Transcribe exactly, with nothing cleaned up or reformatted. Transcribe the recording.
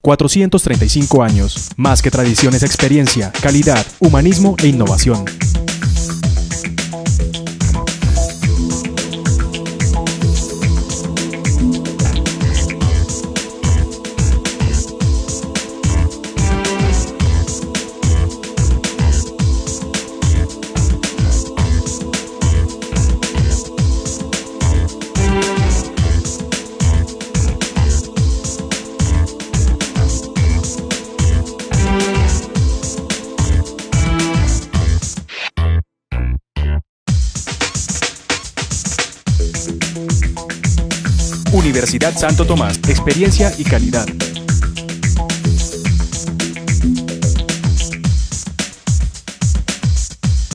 cuatrocientos treinta y cinco años. Más que tradiciones, experiencia, calidad, humanismo e innovación. Universidad Santo Tomás, experiencia y calidad.